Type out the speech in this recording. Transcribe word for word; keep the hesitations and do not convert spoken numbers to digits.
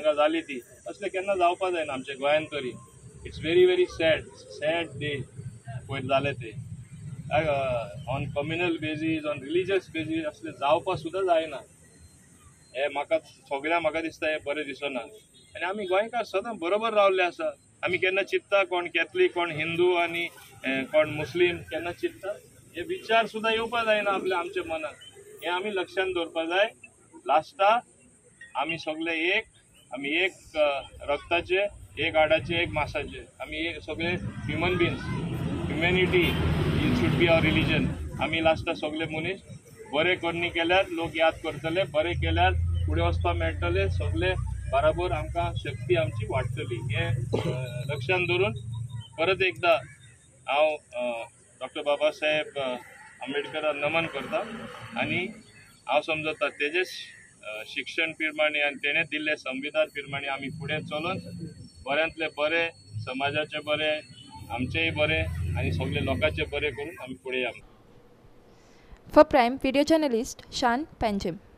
हांगा जाली ती असले केन्ना जावपा जायना आमच्या गोंयांत तरी. It's very very sad sad day पयर जाले ते on communal basis on religious basis असले जावपा सुद्दां जायना. हे म्हाका सगळ्यांक म्हाका दिसता हे बरें दिसना. आनी आमी गोंयकार सदां बरोबर रावल्ले आसा. आमी केन्ना चिंतता कोण कॅथलीक कोण हिंदू आनी कोण मुस्लीम केन्ना चिंतता हे विचार सुद्दां येवपा जायना आपल्या आमच्या मनात. हे आमी लक्षान दवरपा जाय. लास्टाक आमी सगळे एक आमी एक रक्ताचे एक हाडाचे एक मांसाचे आमी सगळे human beings. Humanity in should be our religion. आमी लास्टाक सगळे मनीस बरें करनी केल्यार लोक याद करतले. बरें केल्यार फुडें वचपा मेळटले. सगळे बराबर आमकां शक्ती आमची वाडटली. हे लक्षान दवरून परत एकदां हांव डॉक्टर बाबासाहेब आंबेडकराक नमन करता. आनी हांव समजता तेजेच शिक्षण प्रमाणे आनी तेणें दिल्ले संविधान प्रमाणे आमी फुडें चलून बऱ्यांतले बरें समाजाचे बरें आमचेय बरें आनी सगळे लोकांचे बरें करून आमी फुडें या. For Prime Video Journalist, Shan Panjim.